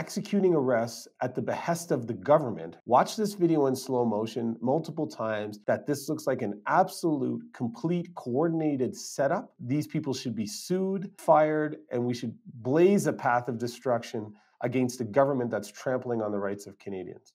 executing arrests at the behest of the government. Watch this video in slow motion multiple times that this looks like an absolute, complete, coordinated setup. These people should be sued, fired, and we should blaze a path of destruction against a government that's trampling on the rights of Canadians.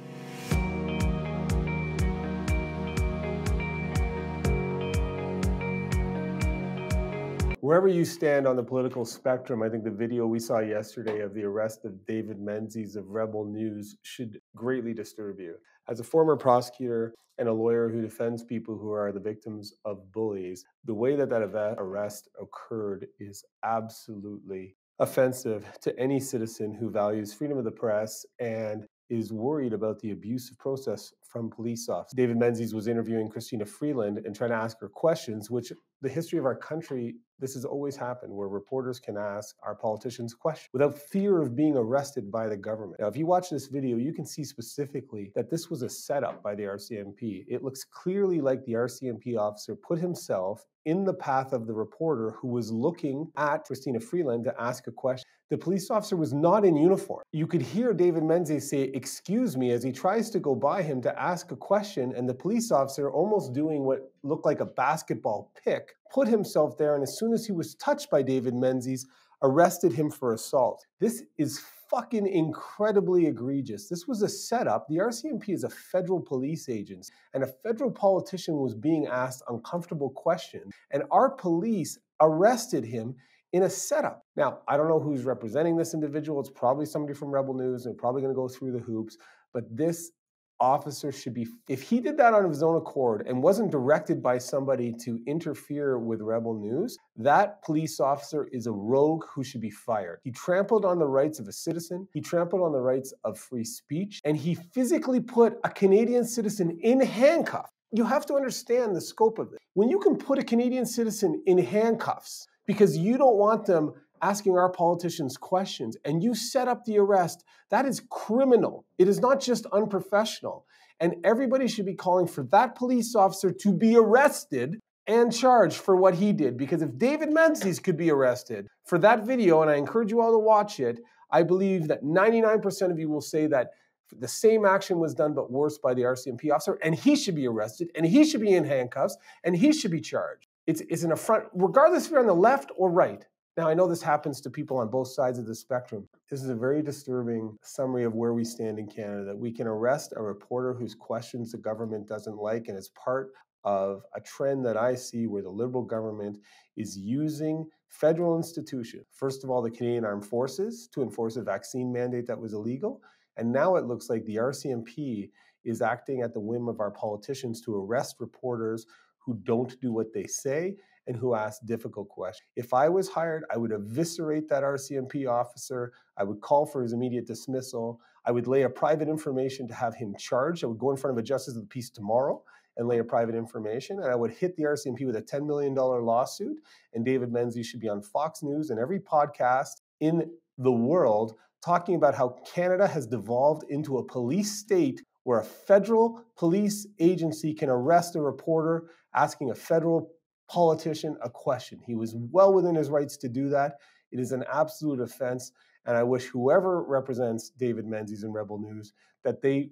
Wherever you stand on the political spectrum, I think the video we saw yesterday of the arrest of David Menzies of Rebel News should greatly disturb you. As a former prosecutor and a lawyer who defends people who are the victims of bullies, the way that arrest occurred is absolutely offensive to any citizen who values freedom of the press and is worried about the abusive process from police officers. David Menzies was interviewing Christina Freeland and trying to ask her questions, which the history of our country, this has always happened, where reporters can ask our politicians questions without fear of being arrested by the government. Now, if you watch this video, you can see specifically that this was a setup by the RCMP. It looks clearly like the RCMP officer put himself in the path of the reporter who was looking at Christina Freeland to ask a question. The police officer was not in uniform. You could hear David Menzies say, "Excuse me," as he tries to go by him to ask a question, and the police officer, almost doing what looked like a basketball pick, put himself there, and as soon as he was touched by David Menzies, arrested him for assault. This is fucking incredibly egregious. This was a setup. The RCMP is a federal police agency, and a federal politician was being asked uncomfortable questions, and our police arrested him in a setup. Now, I don't know who's representing this individual. It's probably somebody from Rebel News, and they're probably going to go through the hoops, but this officer should be, if he did that on his own accord and wasn't directed by somebody to interfere with Rebel News, that police officer is a rogue who should be fired. He trampled on the rights of a citizen, he trampled on the rights of free speech, and he physically put a Canadian citizen in handcuffs. You have to understand the scope of it. When you can put a Canadian citizen in handcuffs because you don't want them asking our politicians questions, and you set up the arrest, that is criminal. It is not just unprofessional. And everybody should be calling for that police officer to be arrested and charged for what he did. Because if David Menzies could be arrested for that video, and I encourage you all to watch it, I believe that 99% of you will say that the same action was done but worse by the RCMP officer, and he should be arrested, and he should be in handcuffs, and he should be charged. It's an affront, regardless if you're on the left or right. Now, I know this happens to people on both sides of the spectrum. This is a very disturbing summary of where we stand in Canada, that we can arrest a reporter whose questions the government doesn't like, and it's part of a trend that I see where the Liberal government is using federal institutions, first of all, the Canadian Armed Forces, to enforce a vaccine mandate that was illegal, and now it looks like the RCMP is acting at the whim of our politicians to arrest reporters who don't do what they say and who ask difficult questions. If I was hired, I would eviscerate that RCMP officer. I would call for his immediate dismissal. I would lay a private information to have him charged. I would go in front of a justice of the peace tomorrow and lay a private information, and I would hit the RCMP with a $10 million lawsuit, and David Menzies should be on Fox News and every podcast in the world talking about how Canada has devolved into a police state where a federal police agency can arrest a reporter asking a federal politician a question. He was well within his rights to do that. It is an absolute offense, and I wish whoever represents David Menzies and Rebel News that they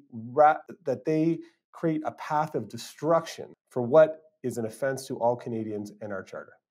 create a path of destruction for what is an offense to all Canadians and our charter.